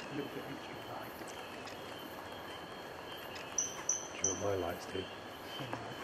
a little bit extra light. Do you want my lights too? So,